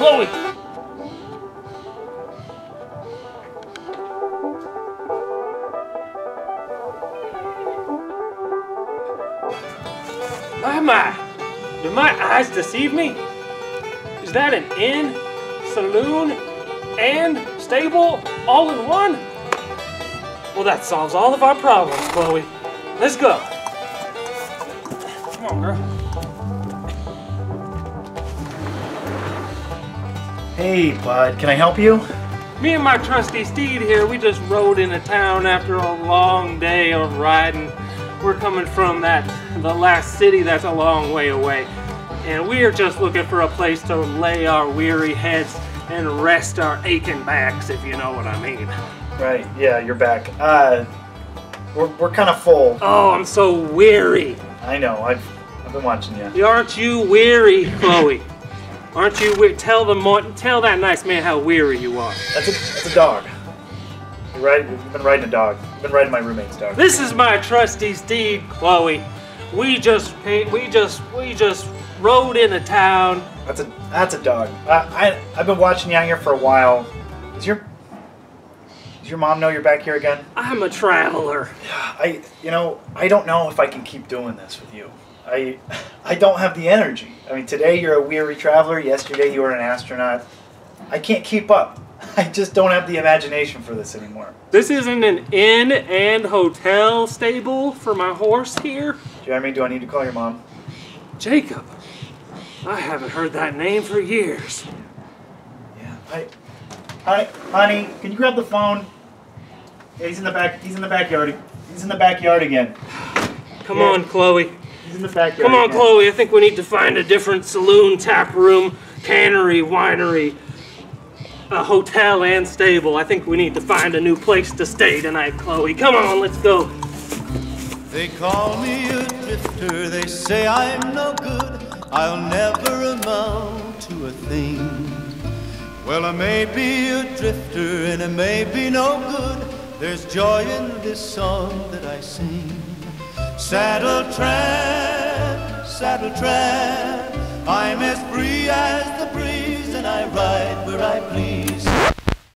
Chloe! My! Did my eyes deceive me? Is that an inn, saloon, and stable all in one? Well, that solves all of our problems, Chloe. Let's go. Come on, girl. Hey, bud, can I help you? Me and my trusty steed here, we just rode into town after a long day of riding. We're coming from the last city that's a long way away. And we're just looking for a place to lay our weary heads and rest our aching backs, if you know what I mean. Right, yeah, you're back. We're kind of full. Oh, I'm so weary. I know, I've been watching you. Aren't you weary, Chloe? Aren't you weary? Tell that nice man how weary you are. That's a dog. You've been riding a dog. You've been riding my roommate's dog. This is my trusty steed, Chloe. We just rode into town. That's a dog. I've been watching you out here for a while. Does your mom know you're back here again? I'm a traveler. I don't know if I can keep doing this with you. I don't have the energy. I mean, today you're a weary traveler. Yesterday you were an astronaut. I can't keep up. I just don't have the imagination for this anymore. This isn't an inn and hotel stable for my horse here? Jeremy, do I need to call your mom? Jacob. I haven't heard that name for years. Yeah, Hi, honey, can you grab the phone? Yeah, he's in the back. He's in the backyard. He's in the backyard again. Come on, Chloe. He's in the backyard. Come on, again. Chloe. I think we need to find a different saloon, tap room, cannery, winery, a hotel, and stable. I think we need to find a new place to stay tonight, Chloe. Come on, let's go. They call me a drifter. They say I'm no good. I'll never amount to a thing. Well, I may be a drifter and I may be no good. There's joy in this song that I sing. Saddle tramp, I'm as free as the breeze, and I ride where I please.